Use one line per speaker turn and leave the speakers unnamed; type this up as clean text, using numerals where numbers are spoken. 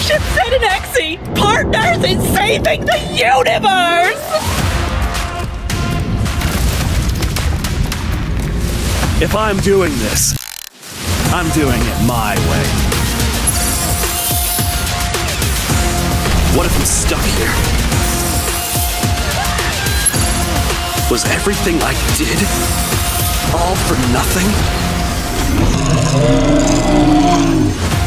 Shipset and Exy, partners in saving the universe!
If I'm doing this, I'm doing it my way. What if I'm stuck here? Was everything I did all for nothing?